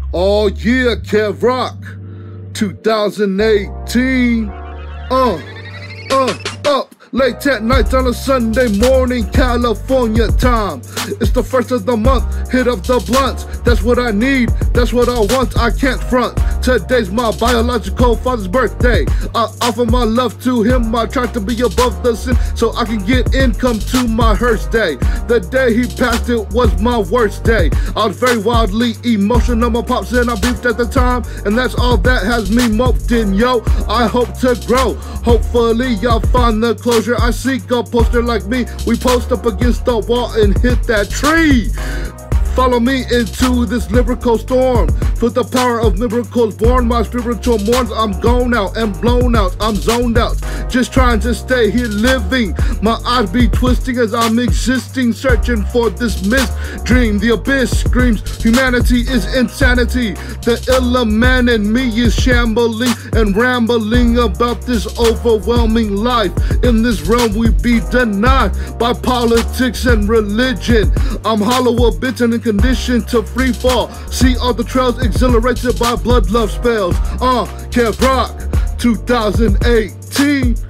Oh yeah, Kev Rock, 2018. Up late at night on a Sunday morning, California time. It's the first of the month, hit up the blunts. That's what I need, that's what I want, I can't front. Today's my biological father's birthday. I offer my love to him, I try to be above the sin so I can get income to my hearse day. The day he passed, it was my worst day. I was very wildly emotional, my pops and I beefed at the time, and that's all that has me moped in, yo. I hope to grow, hopefully y'all find the closure. I seek a poster like me, we post up against the wall and hit that tree. Follow me into this lyrical storm. With the power of miracles born, my spiritual mourns. I'm gone out and blown out, I'm zoned out, just trying to stay here living. My eyes be twisting as I'm existing, searching for this missed dream. The abyss screams, humanity is insanity. The illa man in me is shambling and rambling about this overwhelming life. In this realm we be denied by politics and religion. I'm hollow a bit and in condition to free fall. See all the trails exhilarated by blood love spells. Kev Rock, 2018.